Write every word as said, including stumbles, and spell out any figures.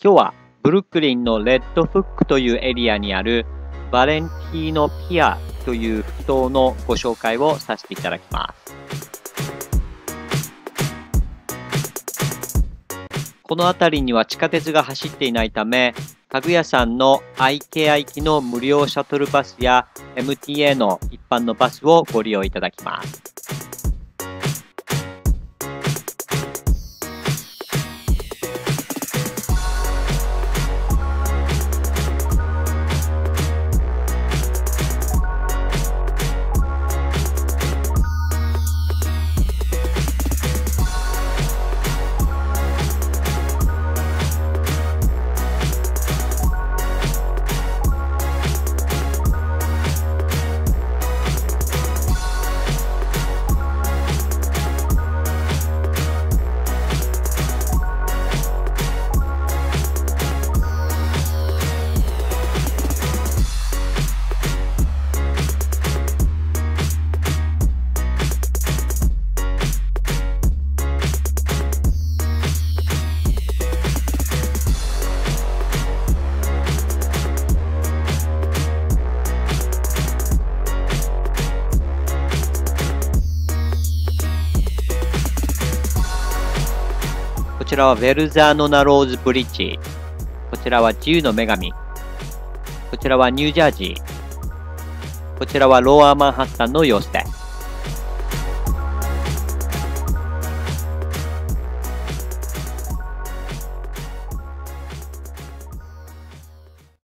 今日はブルックリンのレッドフックというエリアにあるバレンティーノピアという埠頭のご紹介をさせていただきます。この辺りには地下鉄が走っていないため、家具屋さんのアイケア行きの無料シャトルバスや エムティーエー の一般のバスをご利用いただきます。こちらはウェルザーノナローズブリッジ。こちらは自由の女神。こちらはニュージャージー。こちらはローアーマンハッタンの様子です。